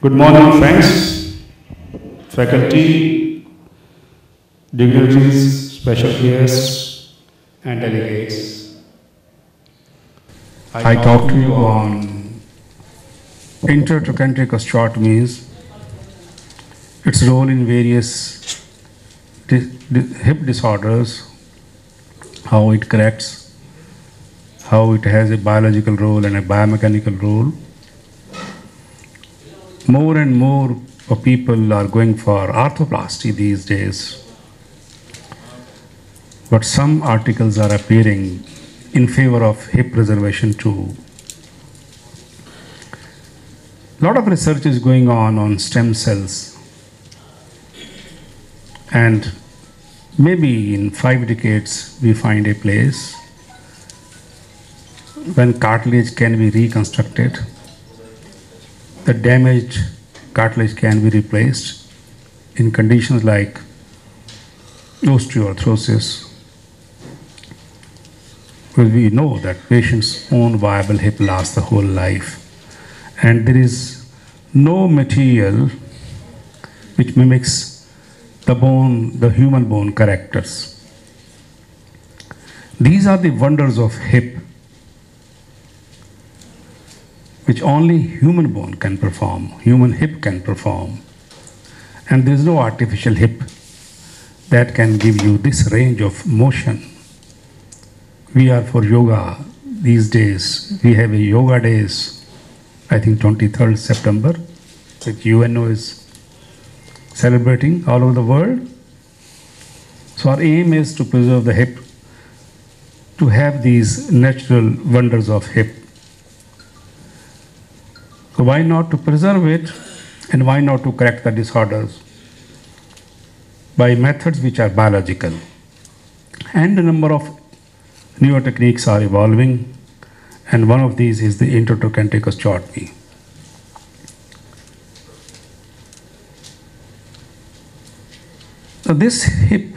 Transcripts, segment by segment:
Good morning, friends, faculty, dignitaries, special guests, and delegates. I talk to you on intertrochanteric osteotomies, its role in various hip disorders, how it corrects, how it has a biological role and a biomechanical role. More and more people are going for arthroplasty these days, but some articles are appearing in favor of hip preservation too. A lot of research is going on stem cells, and maybe in 5 decades we find a place when cartilage can be reconstructed, the damaged cartilage can be replaced in conditions like osteoarthrosis, where we know that patient's own viable hip lasts the whole life, and there is no material which mimics the bone, the human bone characters. These are the wonders of hip, which only human bone can perform, human hip can perform. And there is no artificial hip that can give you this range of motion. We are for yoga these days. We have a yoga days, I think 23rd September, that UNO is celebrating all over the world. So our aim is to preserve the hip, to have these natural wonders of hip. So why not to preserve it, and why not to correct the disorders by methods which are biological? And a number of newer techniques are evolving, and one of these is the intertrochanteric osteotomy. So this hip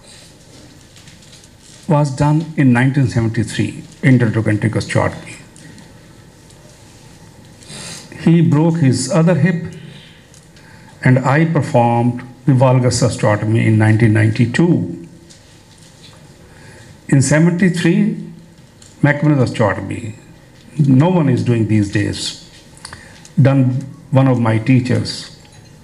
was done in 1973, intertrochanteric osteotomy. He broke his other hip, and I performed the valgus osteotomy in 1992. In 73, Macmillan osteotomy. No one is doing these days. Done one of my teachers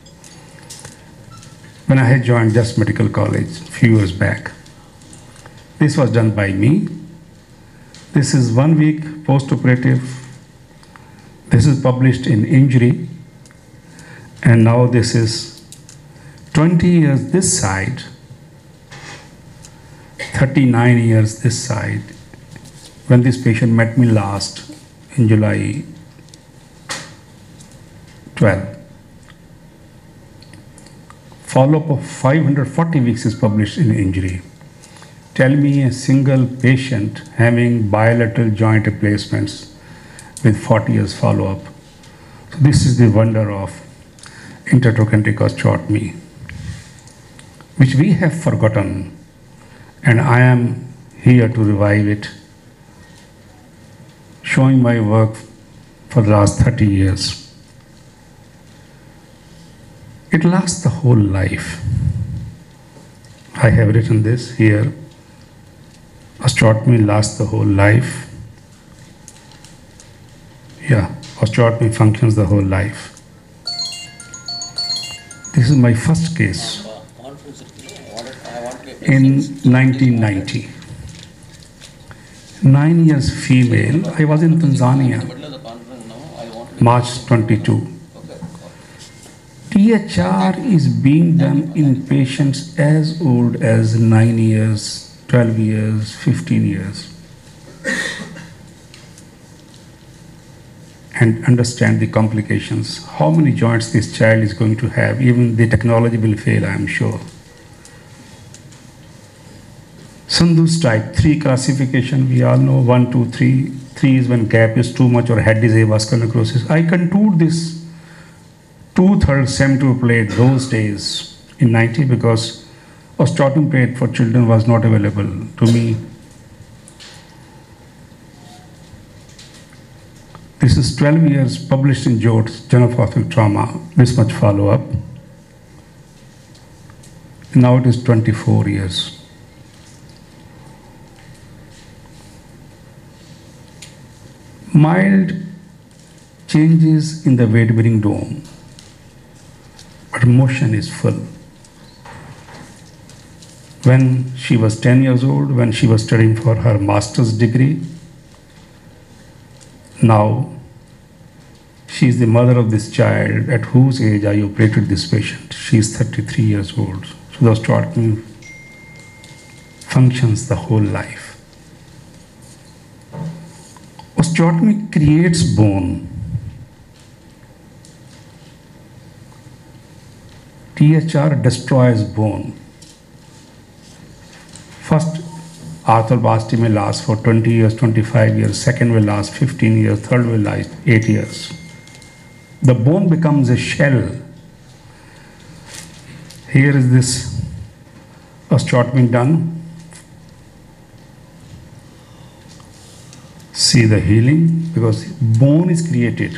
when I had joined Just Medical College a few years back. This was done by me. This is 1 week post-operative. This is published in Injury, and now this is 20 years this side, 39 years this side, when this patient met me last in July 12. Follow-up of 540 weeks is published in Injury. Tell me a single patient having bilateral joint replacements with 40 years follow-up. So this is the wonder of intertrochanteric osteotomy, which we have forgotten, and I am here to revive it, showing my work for the last 30 years. It lasts the whole life. I have written this here. Osteotomy lasts the whole life. Yeah, osteotomy functions the whole life. This is my first case in 1990. 9 years female. I was in Tanzania, March 22. THR is being done in patients as old as 9 years, 12 years, 15 years. And understand the complications. How many joints this child is going to have. Even the technology will fail, I am sure. Sandhu's type 3 classification, we all know 1, 2, 3. 3 is when gap is too much or head is avascular necrosis. I contoured this 2/3 semitube plate those days in 90 because osteotomy plate for children was not available to me. This is 12 years published in JOTS, Journal of Orthopedic Trauma, this much follow-up. Now it is 24 years. Mild changes in the weight-bearing dome, but motion is full. When she was 10 years old, when she was studying for her master's degree, now she is the mother of this child at whose age I operated this patient. She is 33 years old. So the osteotomy functions the whole life. Osteotomy creates bone. THR destroys bone. First, arthroplasty may last for 20 years, 25 years, second will last 15 years, third will last 8 years. The bone becomes a shell. Here is this osteotomy done. See the healing, because bone is created.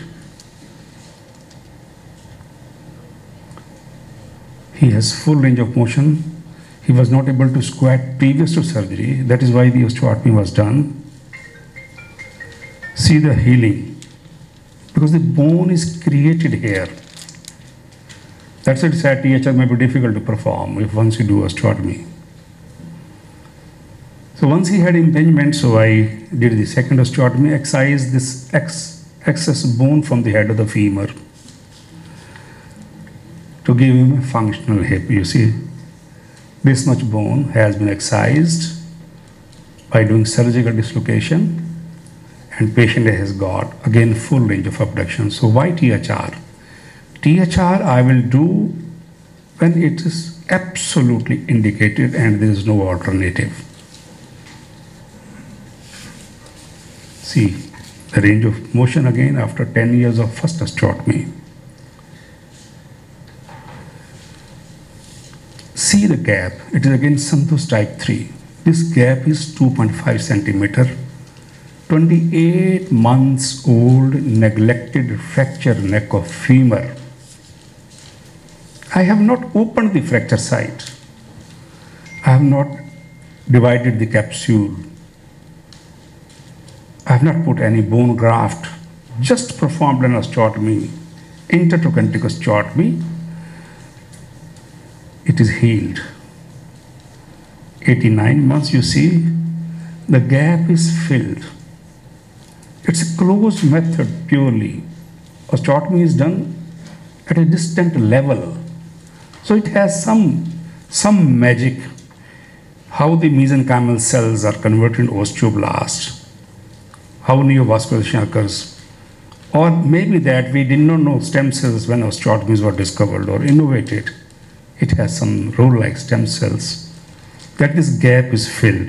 He has full range of motion. He was not able to squat previous to surgery. That is why the osteotomy was done. See the healing, because the bone is created here. That's why it's at THR may be difficult to perform if once you do osteotomy. So once he had impingement, so I did the second osteotomy, excised this excess bone from the head of the femur to give him a functional hip. You see, this much bone has been excised by doing surgical dislocation, and patient has got again full range of abduction. So why THR? THR I will do when it is absolutely indicated and there is no alternative. See the range of motion again after 10 years of first osteotomy. See the gap, it is again Santos type 3. This gap is 2.5 centimeter. 28 months old neglected fractured neck of femur. I have not opened the fracture site. I have not divided the capsule. I have not put any bone graft, just performed an osteotomy, intertrochanteric osteotomy. It is healed. 89 months, you see, the gap is filled. It's a closed method purely. Osteotomy is done at a distant level. So it has some magic, how the mesenchymal cells are converted into osteoblasts, how neovascularization occurs, or maybe that we did not know stem cells when osteotomies were discovered or innovated. It has some role like stem cells, that this gap is filled.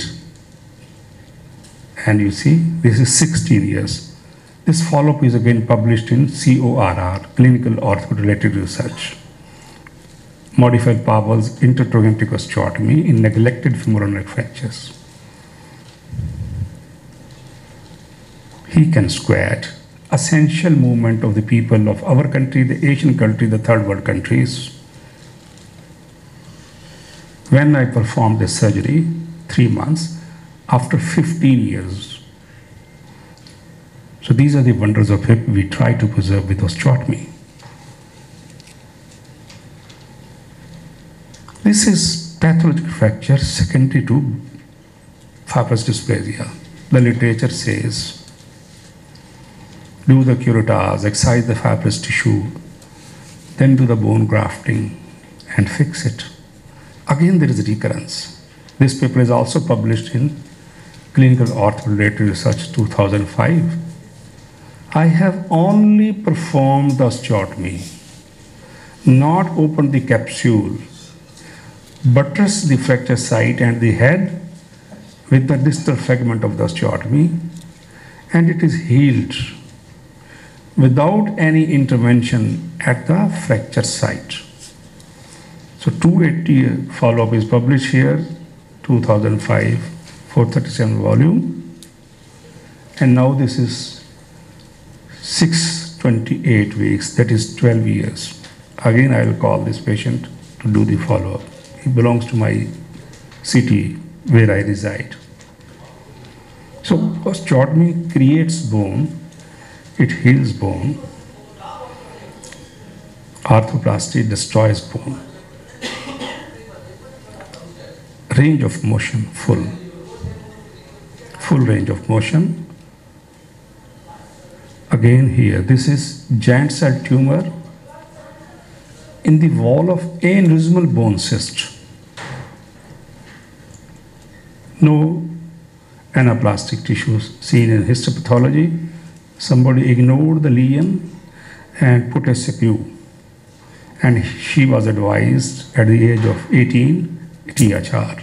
And you see, this is 16 years. This follow-up is again published in CORR, Clinical Ortho-Related Research. Modified Powell's intertrochanteric osteotomy in neglected femoral neck fractures. He can squat, essential movement of the people of our country, the Asian country, the third world countries. When I performed this surgery, 3 months, after 15 years. So these are the wonders of hip we try to preserve with osteotomy. This is pathological fracture secondary to fibrous dysplasia. The literature says, do the curettage, excise the fibrous tissue, then do the bone grafting and fix it. Again, there is recurrence. This paper is also published in Clinical Ortho-Related Research 2005. I have only performed the osteotomy, not opened the capsule, buttressed the fracture site and the head with the distal fragment of the osteotomy, and it is healed without any intervention at the fracture site. So 280 follow-up is published here, 2005, 437 volume. And now this is 628 weeks, that is 12 years. Again, I will call this patient to do the follow-up. He belongs to my city where I reside. So osteotomy creates bone, it heals bone. Arthroplasty destroys bone. Range of motion, full range of motion. Again here, this is giant cell tumor in the wall of aneurysmal bone cyst. No anaplastic tissues seen in histopathology. Somebody ignored the lesion and put a secu. And she was advised at the age of 18, THR.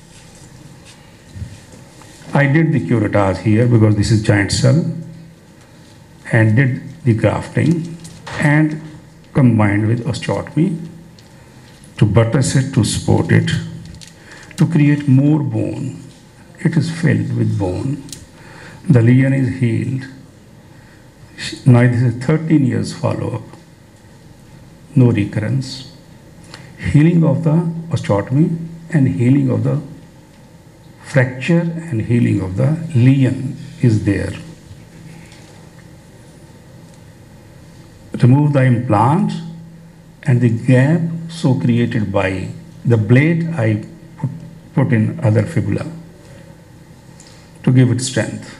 I did the curettage here because this is giant cell and did the grafting and combined with osteotomy to buttress it, to support it, to create more bone. It is filled with bone. The lesion is healed. Now this is 13 years follow-up. No recurrence. Healing of the osteotomy and healing of the fracture and healing of the lesion is there. Remove the implant and the gap so created by the blade I put in other fibula to give it strength.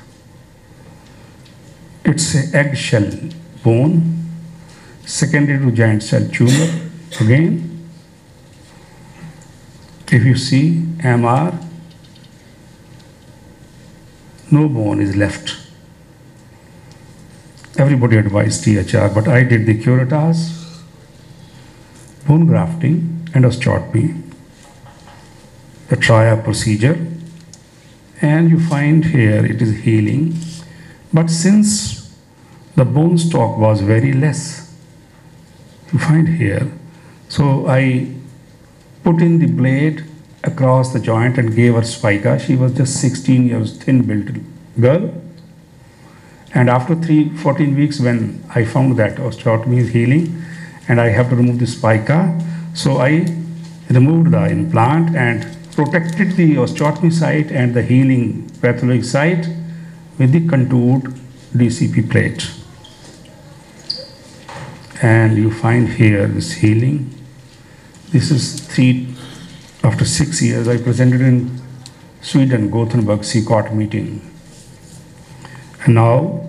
It's an eggshell bone secondary to giant cell tumor. Again, if you see MR, no bone is left. Everybody advised THR, but I did the curettage, bone grafting and osteotomy, the TRIA procedure, and you find here it is healing. But since the bone stock was very less, you find here, so I put in the blade across the joint and gave her spica. She was just 16 years, thin-built girl. And after 14 weeks, when I found that osteotomy is healing and I have to remove the spica, so I removed the implant and protected the osteotomy site and the healing pathologic site with the contoured DCP plate. And you find here this healing. This is after 6 years, I presented in Sweden, Gothenburg, CCOT meeting. And now,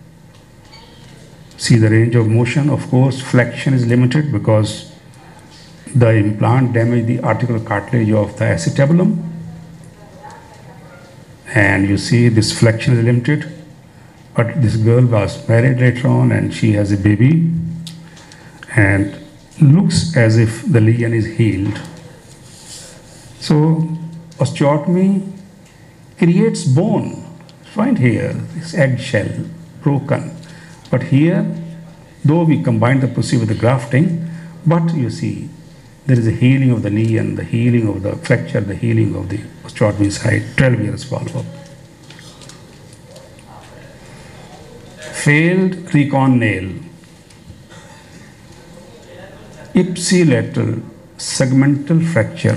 see the range of motion. Of course, flexion is limited because the implant damaged the articular cartilage of the acetabulum. And you see this flexion is limited. But this girl was married later on and she has a baby. And looks as if the lesion is healed. So osteotomy creates bone. Find here this eggshell broken. But here, though we combine the procedure with the grafting, but you see there is a healing of the lesion, the healing of the fracture, the healing of the osteotomy site, 12 years follow-up. Failed recon nail. Ipsilateral segmental fracture.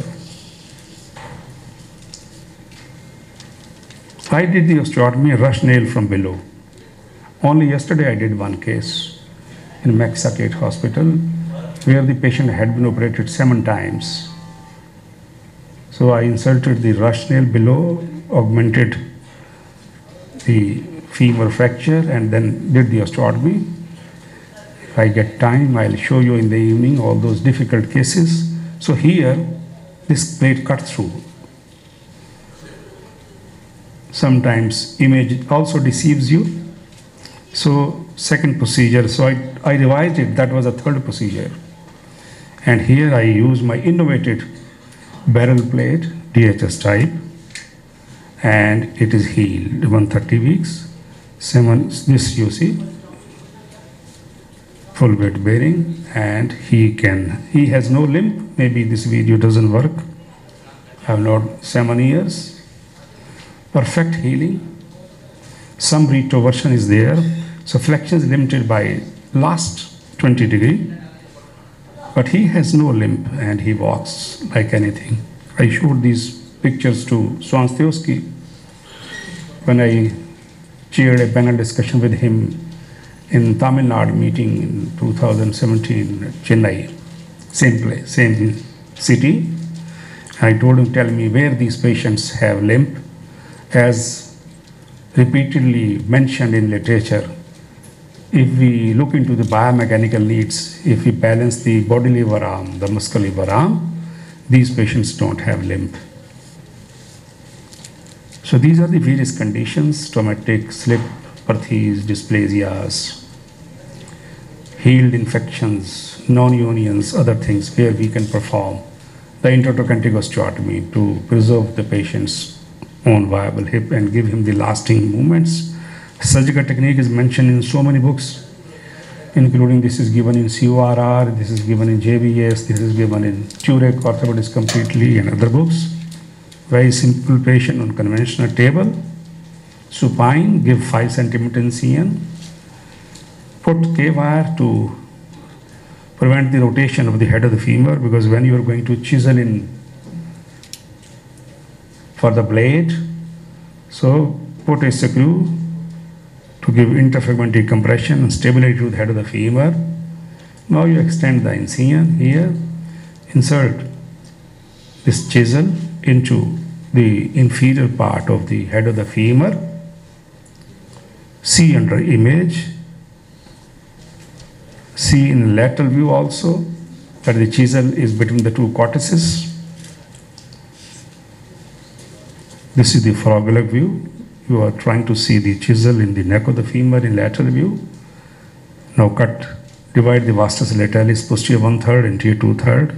I did the osteotomy, rush nail from below. Only yesterday I did one case in Maxacate Hospital where the patient had been operated 7 times. So I inserted the rush nail below, augmented the femur fracture and then did the osteotomy. If I get time, I'll show you in the evening all those difficult cases. So here, this plate cut through. Sometimes image also deceives you. So second procedure, so I revised it, that was a third procedure. And here I use my innovative barrel plate, DHS type, and it is healed, 130 weeks. This you see, full weight bearing, and he has no limp. Maybe this video doesn't work. I have not 7 years. Perfect healing. Some retroversion is there. So flexion is limited by last 20 degree, but he has no limp and he walks like anything. I showed these pictures to Swanstevsky when I chaired a panel discussion with him in Tamil Nadu meeting in 2017 at Chennai, same place, same city. I told him, tell me where these patients have limp, as repeatedly mentioned in literature. If we look into the biomechanical needs, if we balance the body lever arm, the muscular lever arm, these patients don't have limp. So these are the various conditions: traumatic slip, perthes, dysplasias, healed infections, non-unions, other things where we can perform the intertrochanteric osteotomy to preserve the patient's own viable hip and give him the lasting movements. Surgical technique is mentioned in so many books, including this is given in CORR, this is given in JBS, this is given in Turek Orthopedics Completely and other books. Very simple patient on conventional table, supine, give 5 centimeter incision, put K-wire to prevent the rotation of the head of the femur, because when you are going to chisel in for the blade, so put a screw to give interfragmentary compression and stability to the head of the femur. Now you extend the incision here, insert this chisel into the inferior part of the head of the femur. See under image, see in lateral view also that the chisel is between the two cortices. This is the foregut view. You are trying to see the chisel in the neck of the femur in lateral view. Now divide the vastus lateralis, posterior 1/3, anterior 2/3.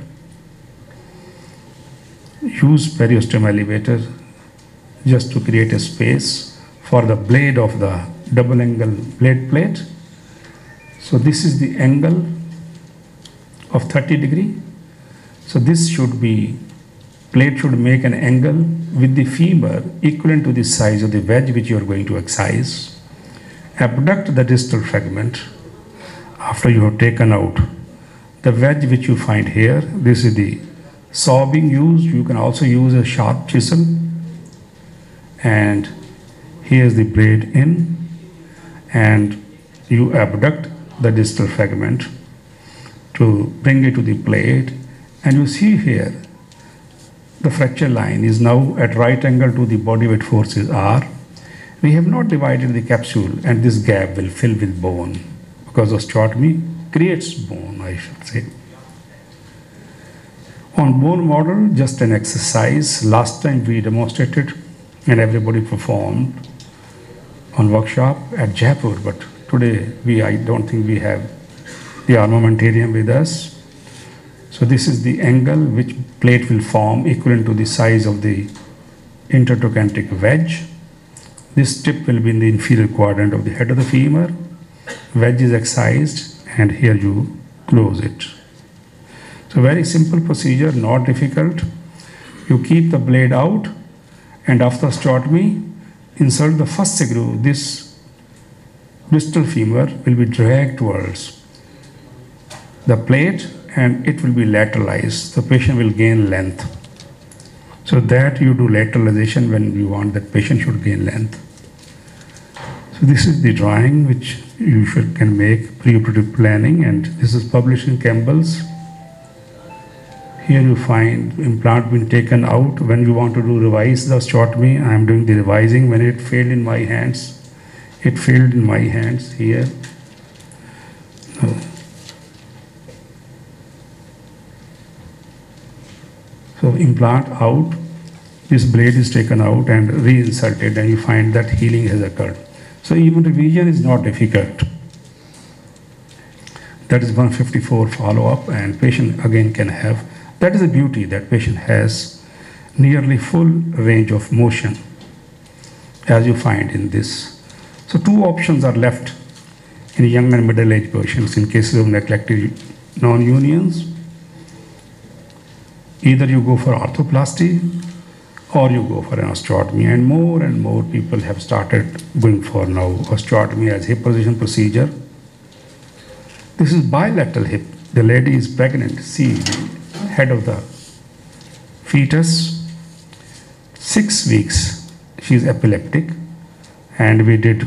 Use periosteum elevator just to create a space for the blade of the double angle blade plate. So this is the angle of 30 degree. So this should be, plate should make an angle with the femur equivalent to the size of the wedge which you are going to excise. Abduct the distal fragment after you have taken out the wedge which you find here. This is the saw being used. You can also use a sharp chisel, and here is the blade in, and you abduct the distal fragment to bring it to the plate, and you see here the fracture line is now at right angle to the body weight forces R. We have not divided the capsule, and this gap will fill with bone because osteotomy creates bone, I should say. On bone model, just an exercise. Last time we demonstrated and everybody performed on workshop at Jaipur, but today I don't think we have the armamentarium with us. So this is the angle which plate will form equivalent to the size of the intertrochanteric wedge. This tip will be in the inferior quadrant of the head of the femur. Wedge is excised, and here you close it. So very simple procedure, not difficult. You keep the blade out, and after osteotomy, insert the first screw. This distal femur will be dragged towards the plate, and it will be lateralized. The patient will gain length. So that you do lateralization when you want that patient should gain length. So this is the drawing which you can make preoperative planning, and this is published in Campbell's. Here you find implant being taken out. When you want to revise the osteotomy, I am doing the revising. When it failed in my hands, it failed in my hands here. So implant out, this blade is taken out and reinserted, and you find that healing has occurred. So even revision is not difficult. That is 154 follow-up, and patient again can have. That is the beauty, that patient has nearly full range of motion, as you find in this. So two options are left in young and middle-aged patients in cases of neglected non-unions. Either you go for arthroplasty or you go for an osteotomy. And more people have started going for now osteotomy as hip position procedure. This is bilateral hip. The lady is pregnant. See the head of the fetus. 6 weeks, she is epileptic, and we did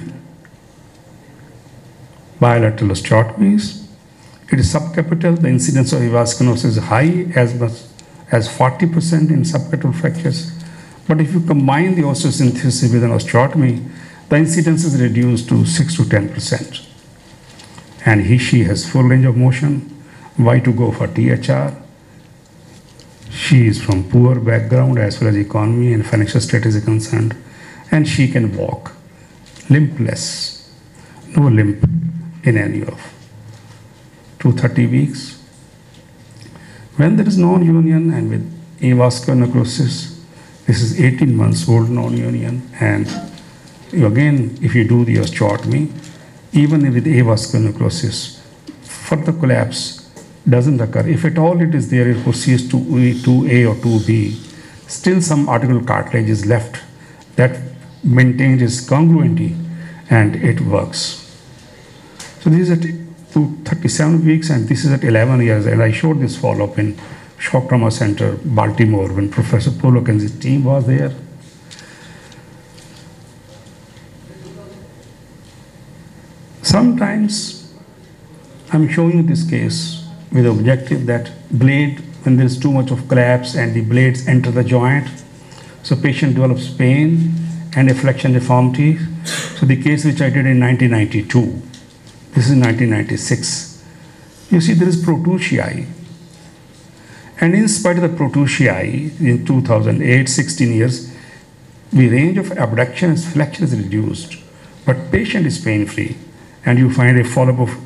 bilateral osteotomies. It is subcapital. The incidence of avasculosis is high, as much as 40% in subcapital fractures. But if you combine the osteosynthesis with an osteotomy, the incidence is reduced to 6 to 10%. And she has full range of motion. Why to go for THR? She is from poor background as far as economy and financial status is concerned, and she can walk limpless, no limp in any of 230 weeks. When there is non-union and with avascular necrosis, this is 18 months old non-union, and again, if you do the osteotomy, even with avascular necrosis, further collapse doesn't occur. If at all it is there, it proceeds to 2A or 2B. Still some articular cartilage is left that maintains its congruity, and it works. So this is at 37 weeks, and this is at 11 years. And I showed this follow-up in Shock Trauma Center, Baltimore, when Professor Pollock and his team was there. Sometimes I'm showing you this case with the objective that blade, when there is too much of collapse and the blades enter the joint, so patient develops pain and a flexion deformity. So the case which I did in 1992, this is 1996. You see there is protusiae. And in spite of the protusiae, in 2008, 16 years, the range of abduction and flexion is reduced, but patient is pain-free. And you find a follow-up of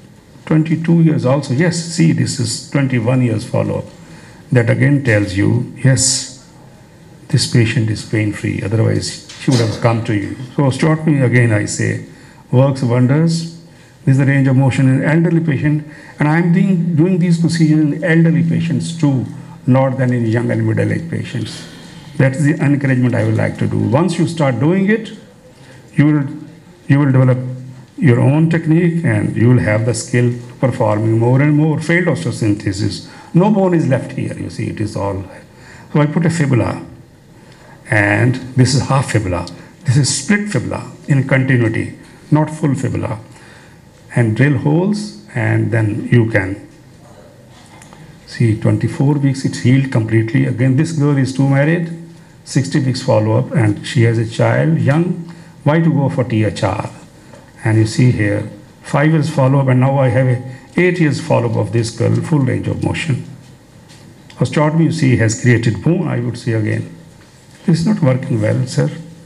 22 years also. Yes, see, this is 21 years follow-up. That again tells you, yes, this patient is pain-free. Otherwise, she would have come to you. So osteotomy, again, I say, works wonders. This is the range of motion in elderly patient. And I'm doing these procedures in elderly patients too, not than in young and middle-aged patients. That's the encouragement I would like to do. Once you start doing it, you will develop your own technique, and you will have the skill performing more and more failed osteosynthesis. No bone is left here, you see, it is all. So I put a fibula, and this is half fibula. This is split fibula in continuity, not full fibula. And drill holes, and then you can see 24 weeks it's healed completely. Again, this girl is too married, 60 weeks follow-up, and she has a child, young. Why to go for THR? And you see here, 5 years follow-up, and now I have a 8 years follow-up of this girl, full range of motion. Osteotomy, you see, has created bone, I would say again. This is not working well, sir.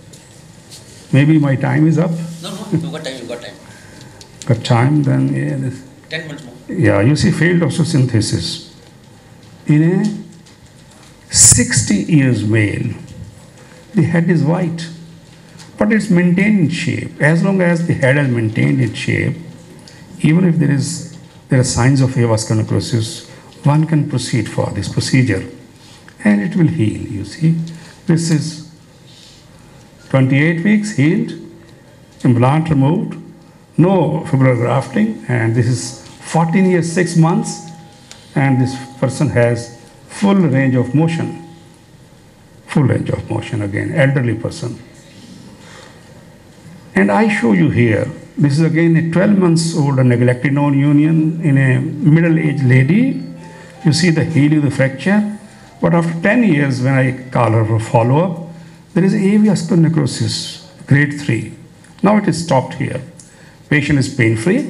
Maybe my time is up. No, you got time, Got time, then, yeah. This. 10 minutes more. Yeah, you see, failed osteosynthesis. In a 60 years male, the head is white, but it's maintained in shape. As long as the head is maintained in shape, even if there are signs of avascular necrosis, one can proceed for this procedure, and it will heal, you see. This is 28 weeks healed, implant removed, no fibrillar grafting, and this is 14 years, 6 months, and this person has full range of motion. Full range of motion again, elderly person. And I show you here, this is again a 12 months old neglected non-union in a middle-aged lady. You see the healing of the fracture, but after 10 years when I call her for follow-up, there is avascular necrosis, grade 3. Now it is stopped here. Patient is pain-free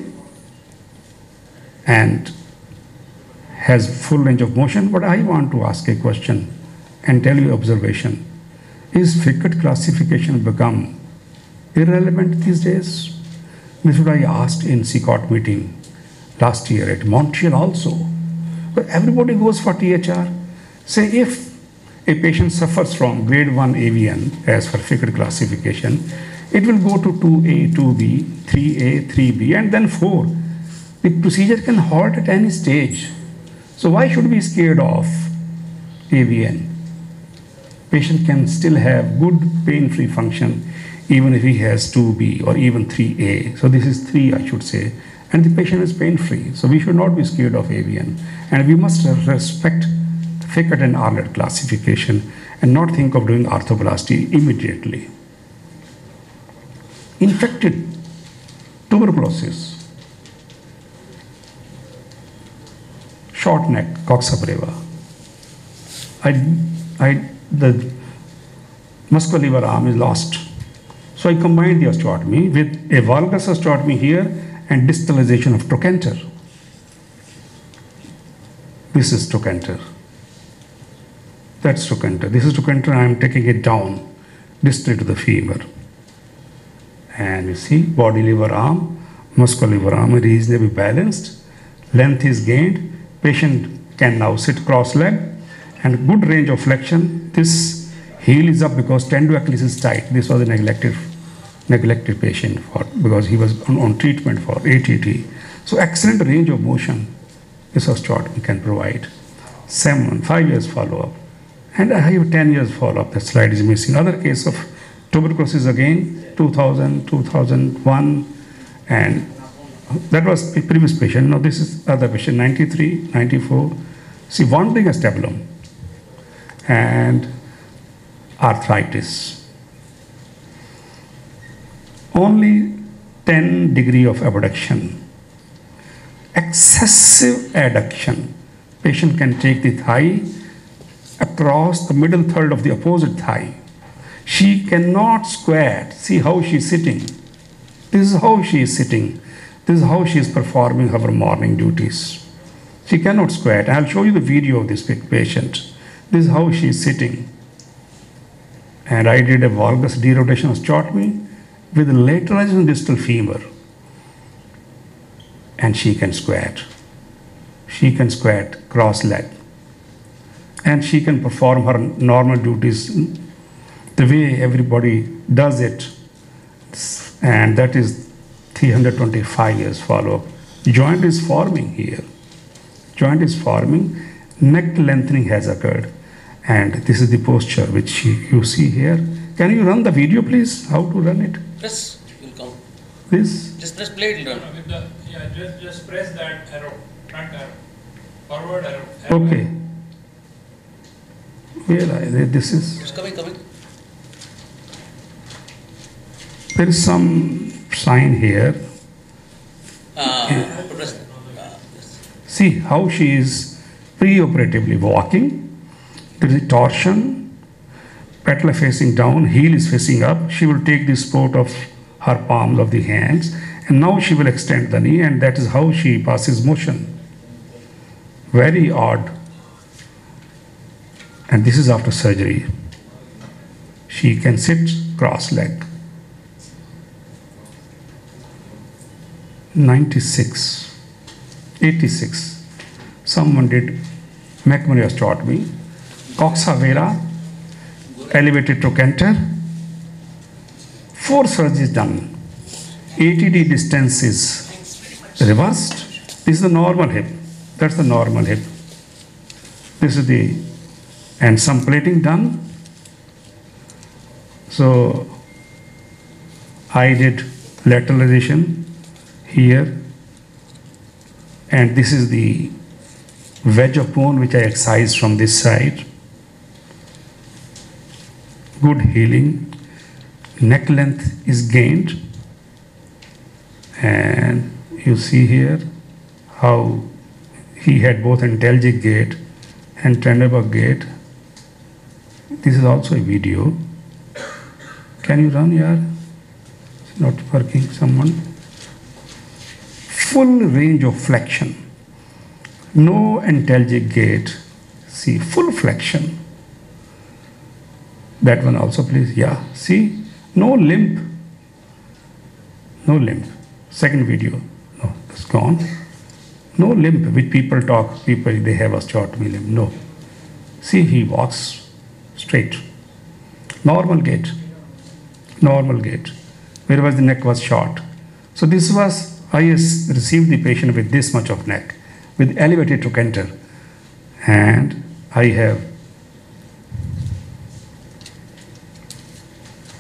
and has full range of motion, but I want to ask a question and tell you observation. Is Fickett classification become irrelevant these days? This is what I asked in CCOT meeting last year at Montreal also. But everybody goes for THR. Say if a patient suffers from grade 1 AVN as for Fickett classification, it will go to 2A, 2B, 3A, 3B, and then 4. The procedure can halt at any stage. So why should we be scared of AVN? patient can still have good pain-free function even if he has 2B or even 3A. So this is 3, I should say. And the patient is pain-free. So we should not be scared of AVN. And we must respect the Fickett and Arlett classification and not think of doing arthroplasty immediately. Infected tuberculosis, short neck, coxa breva. The muscular arm is lost. So I combined the osteotomy with a valgus osteotomy here and distalization of trochanter. This is trochanter. That's trochanter. This is trochanter. I am taking it down distally to the femur. And you see, body liver arm, muscular liver arm reasonably balanced. Length is gained. Patient can now sit cross-legged and good range of flexion. This heel is up because tendoachilles is tight. This was a neglected patient because he was on treatment for ATT. So excellent range of motion this osteotomy can provide. 5 years follow-up. And I have 10 years follow-up. The slide is missing. Other case of tuberculosis again, 2000, 2001, and that was the previous patient. Now this is other patient, 93, 94. See, wandering acetabulum and arthritis. Only 10 degree of abduction. Excessive adduction. Patient can take the thigh across the middle third of the opposite thigh. She cannot squat. See how she is sitting. This is how she is sitting. This is how she is performing her morning duties. She cannot squat. I'll show you the video of this patient. This is how she is sitting. And I did a valgus derotation osteotomy with lateralization distal femur. And she can squat. She can squat cross-leg. And she can perform her normal duties the way everybody does it. And that is 325 years follow-up. Joint is forming here. Joint is forming. Neck lengthening has occurred. And this is the posture which you see here. Can you run the video, please? How to run it? Press, it will come. This? Just press play, it will run. Just press that arrow, front arrow, forward arrow. Okay. Where this is? It's coming. There is some sign here. Press that. Yes. See how she is preoperatively walking. There is a torsion, patella facing down, heel is facing up. She will take the support of her palms of the hands, and now she will extend the knee, and that is how she passes motion. Very odd. And this is after surgery. She can sit cross-legged. 96, 86. Someone did McMurray osteotomy. Coxa vera, elevated trochanter. 4 surgeries done. ATD distance is reversed. This is the normal hip. That's the normal hip. This is the, and some plating done. So I did lateralization here, and this is the wedge of bone which I excised from this side. Good healing. Neck length is gained, and you see here how he had both antalgic gait and Trendelenburg gait. This is also a video. Can you run here? It's not working, someone. Full range of flexion. No antalgic gait. See, full flexion. That one also, please. Yeah, see, no limp. No limp. Second video. No, it's gone. No limp, which people talk, they have osteotomy limp. No. See, he walks straight. Normal gait. Normal gait. Whereas the neck was short. So this was, I received the patient with this much of neck, with elevated trochanter. And I have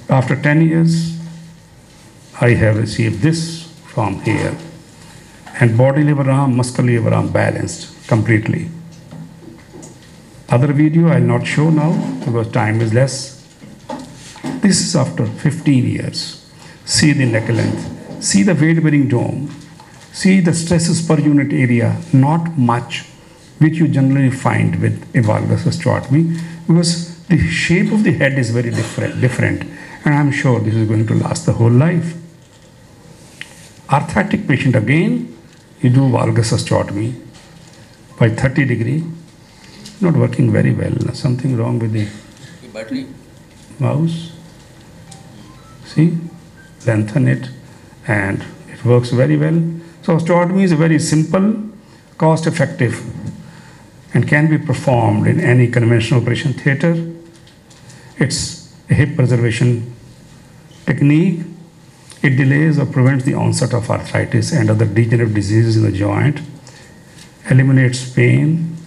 After 10 years, I have received this from here. And body lever arm, muscle lever arm balanced completely. Other video I'll not show now because time is less. This is after 15 years. See the neck length, see the weight bearing dome, see the stresses per unit area, not much, which you generally find with a valgus osteotomy because the shape of the head is very different, and I'm sure this is going to last the whole life. Arthritic patient again, you do valgus osteotomy by 30 degree, not working very well, something wrong with the battery. mouse. See, lengthen it and it works very well. So osteotomy is very simple, cost effective, and can be performed in any conventional operation theater. It's a hip preservation technique. It delays or prevents the onset of arthritis and other degenerative diseases in the joint, eliminates pain,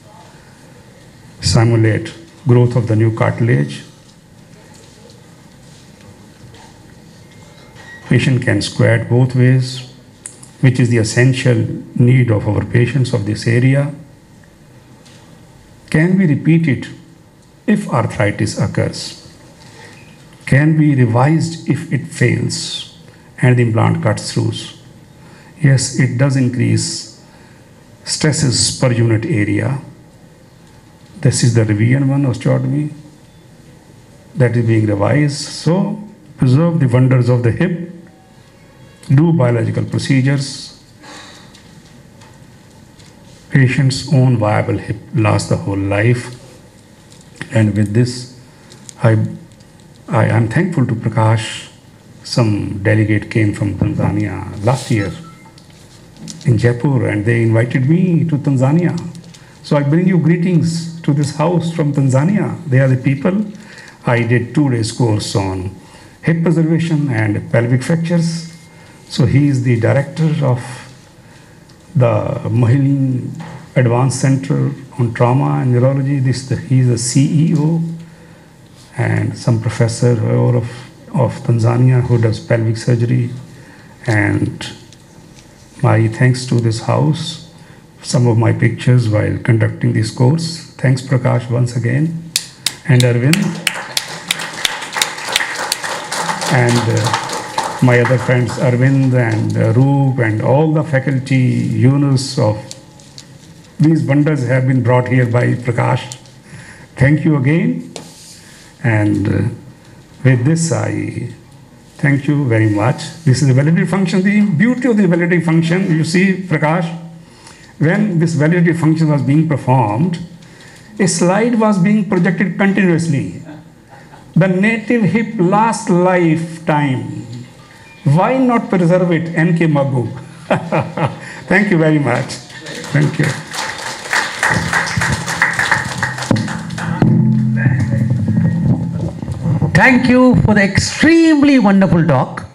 simulate growth of the new cartilage. Patient can squat both ways, which is the essential need of our patients of this area. Can be repeated if arthritis occurs. Can be revised if it fails and the implant cuts through. Yes, it does increase stresses per unit area. This is the revision one, osteotomy, that is being revised. So, preserve the wonders of the hip, do biological procedures. Patient's own viable hip lasts the whole life. And with this, I am thankful to Prakash. Some delegate came from Tanzania last year in Jaipur and they invited me to Tanzania. So I bring you greetings to this house from Tanzania. They are the people. I did 2 days course on hip preservation and pelvic fractures. So he is the director of the Mohilin Advanced Center on Trauma and Neurology. He is the CEO and some professor of Tanzania who does pelvic surgery. And my thanks to this house, some of my pictures while conducting this course. Thanks Prakash once again, and Arvind, and my other friends Arvind and Roop and all the faculty, Yunus of these wonders have been brought here by Prakash. Thank you again. And with this, I thank you very much. This is the validative function. The beauty of the validative function, you see, Prakash, when this validative function was being performed, a slide was being projected continuously. The native hip lasts lifetime. Why not preserve it, N K Magu? Thank you very much. Thank you. Thank you for the extremely wonderful talk.